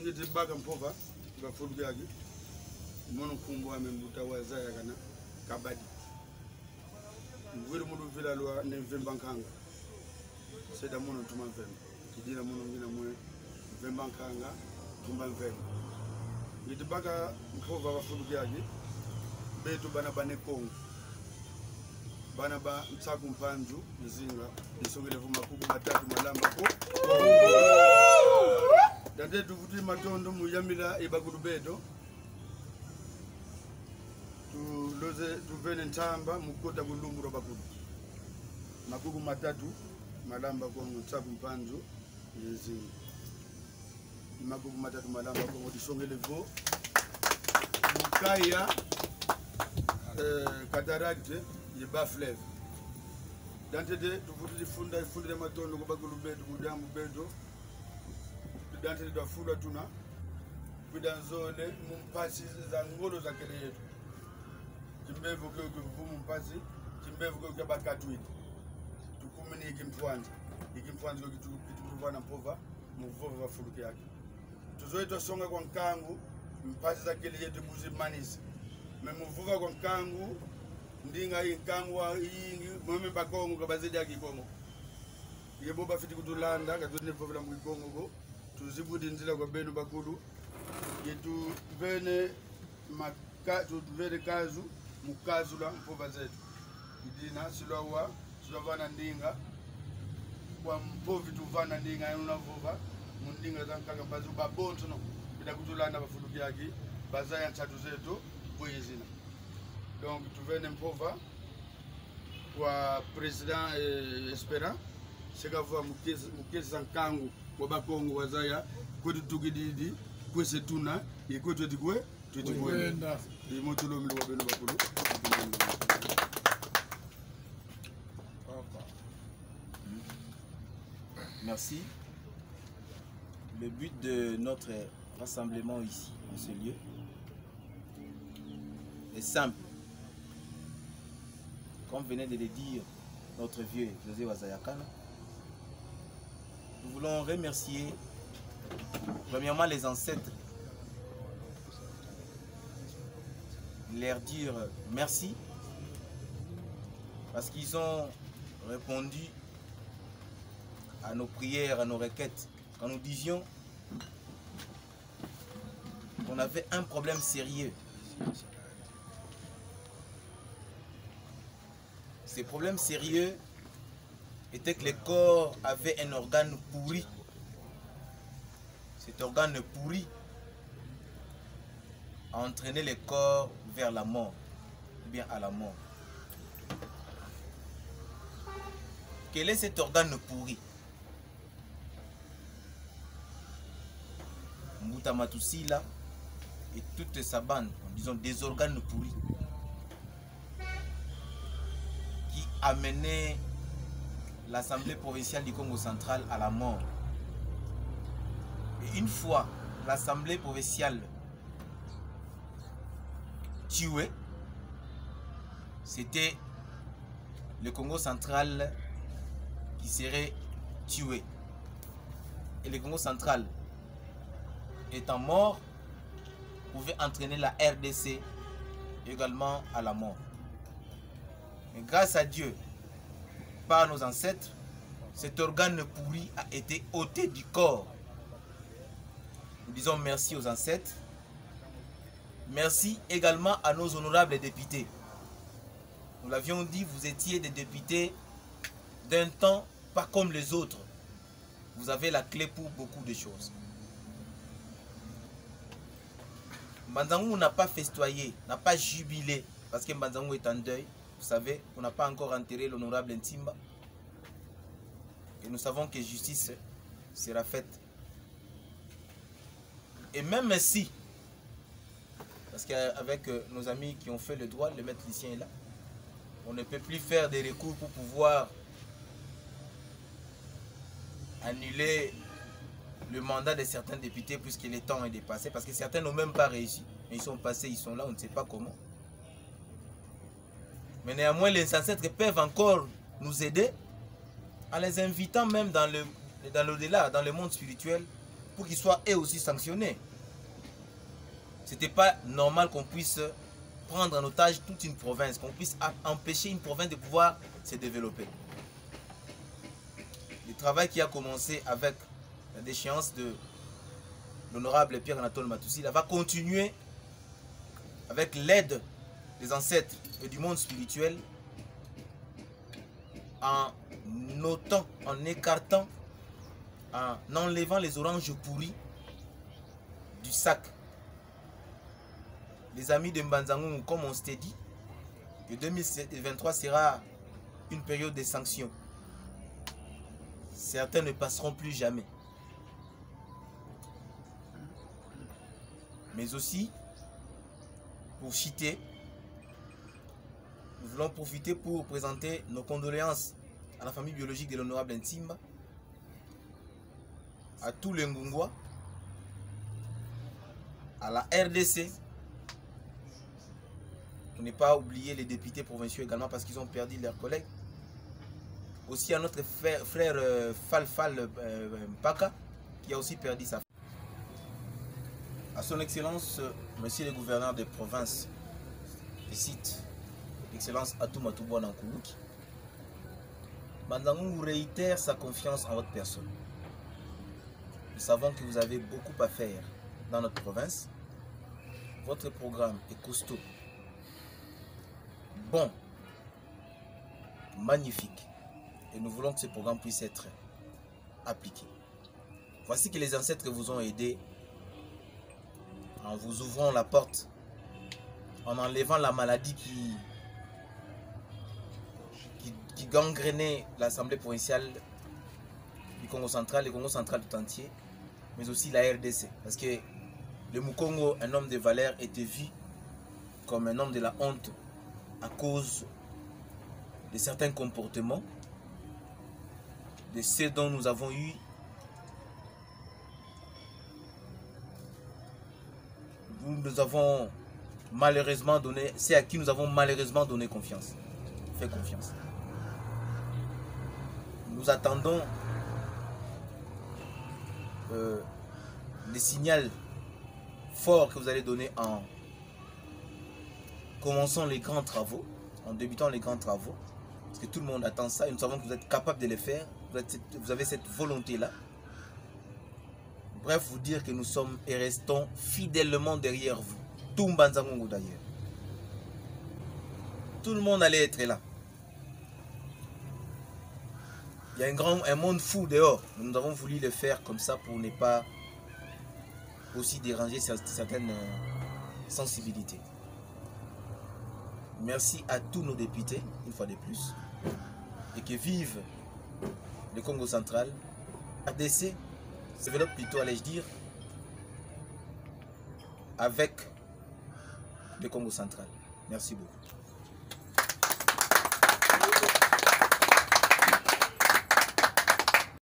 ite baka mpova bafuluke yake mono kumbo amembuta wazaya kana kabadi ngwiri mudu vila lwa ne vembankanga seda mono tuma vemba kidina mono ngina mwe vembankanga tumba vemba ite baka mpova bafuluke yake betu bana bane kongo bana ba mtsaku mpanzu mzinga isongele vuma kubu matatu malamba ko dade tuvuti matondo muyamila ibagulu bedo tu loze tuvene ntamba mukota bulumburo bakulu makubu matatu malamba ko mtsaku mpanzu mzinga makubu matatu malamba ko isongele vo mukaya cataracte yeba fleuve dantete tuvuti funda ifundire matondo kubagulu bedo mudambu bedo dantete dafula tuna bidanzole mumpasi za ngolo za kele yetu timbevu kwa kuvumu mpasi timbevu kwa bakatwiti tukumini ikimfwanza kwa kituvana mpova muvova wafuluki yake tuzoito songa kwa nkangu mpasi za kele yetu buzi manisi memuvuva kwa nkangu ndinga inkangu wa ingi mweme bakongo kabazidi ya kikongo yeboba fiti kutulanda katuni vovila mkikongo go tuzibuti nzila kwa benu bakulu yetu vene vene kazu mukazu la mpova zetu idina silwa vana ndinga kwa mpovi tuvana ndinga yana vova mundinga za nkaka bazu babonto no bida kutulanda bafuluki yaki bazaya nchatu zetu kuyezina donc tuvene mpova kwa president Esperant sekava mukezi sankangu kwa bakongo wazaya kwetu tukididi kwese tuna ikwetu tikwe tuitikwenda imotulo mili wabenu bakulu. Merci. Le but de notre rassemblement ici, en ce lieu, est simple. Comme venait de le dire notre vieux José Wazayakana, nous voulons remercier premièrement les ancêtres, leur dire merci parce qu'ils ont répondu à nos prières, à nos requêtes. Quand nous disions qu'on avait un problème sérieux, ce problème sérieux était que le corps avait un organe pourri. Cet organe pourri a entraîné le corps vers la mort, ou bien à la mort. Quel est cet organe pourri? Mbuta Matusila et toute sa bande, disons des organes pourris, qui amenaient l'Assemblée provinciale du Congo central à la mort. Et une fois l'Assemblée provinciale tuée, c'était le Congo central qui serait tué. Et le Congo central étant mort, pouvait entraîner la RDC également à la mort. Mais grâce à Dieu, par nos ancêtres, cet organe pourri a été ôté du corps. Nous disons merci aux ancêtres. Merci également à nos honorables députés. Nous l'avions dit, vous étiez des députés d'un temps pas comme les autres. Vous avez la clé pour beaucoup de choses. Mbanzangou n'a pas festoyé, n'a pas jubilé, parce que Mbanzangou est en deuil. Vous savez, on n'a pas encore enterré l'honorable Ntimba. Et nous savons que justice sera faite. Et même si, parce qu'avec nos amis qui ont fait le droit, le maître Lucien est là, on ne peut plus faire des recours pour pouvoir annuler le mandat de certains députés puisque le temps est dépassé, parce que certains n'ont même pas réussi, mais ils sont passés, ils sont là, on ne sait pas comment. Mais néanmoins, les ancêtres peuvent encore nous aider en les invitant même dans l'au-delà, dans le monde spirituel, pour qu'ils soient eux aussi sanctionnés. C'était pas normal qu'on puisse prendre en otage toute une province, qu'on puisse empêcher une province de pouvoir se développer. Le travail qui a commencé avec la déchéance de l'honorable Pierre Anatole Matousila va continuer avec l'aide des ancêtres et du monde spirituel en notant, en écartant, en enlevant les oranges pourries du sac. Les amis de Mbanzangoum, comme on s'était dit, que 2023 sera une période de sanctions. Certains ne passeront plus jamais. Mais aussi, pour Chité, nous voulons profiter pour présenter nos condoléances à la famille biologique de l'honorable Ntimba, à tous les Ngungwa, à la RDC, pour ne pas oublier les députés provinciaux également parce qu'ils ont perdu leurs collègues. Aussi à notre frère Falfal Mpaka qui a aussi perdu sa femme. À son Excellence, Monsieur le gouverneur des provinces et sites, Excellence Atoumatoubouan Nankoulouki, Mbanzangoum réitère sa confiance en votre personne. Nous savons que vous avez beaucoup à faire dans notre province. Votre programme est costaud, bon, magnifique. Et nous voulons que ce programme puisse être appliqué. Voici que les ancêtres vous ont aidé en vous ouvrant la porte, en enlevant la maladie qui gangrénait l'Assemblée provinciale du Congo central, le Congo central tout entier, mais aussi la RDC. Parce que le Mukongo, un homme de valeur, était vu comme un homme de la honte à cause de certains comportements, de ceux dont nous avons eu malheureusement donné, c'est à qui nous avons malheureusement donné confiance, fait confiance. Nous attendons les signaux forts que vous allez donner en commençant les grands travaux, en débutant les grands travaux, parce que tout le monde attend ça et nous savons que vous êtes capable de les faire, vous avez cette volonté-là. Bref, vous dire que nous sommes et restons fidèlement derrière vous. Tout Mbanzangoum d'ailleurs. Tout le monde allait être là. Il y a un monde fou dehors. Nous avons voulu le faire comme ça pour ne pas aussi déranger certaines sensibilités. Merci à tous nos députés, une fois de plus. Et que vive le Congo central. RDC se développe plutôt, allais-je dire, avec le Congo central. Merci beaucoup.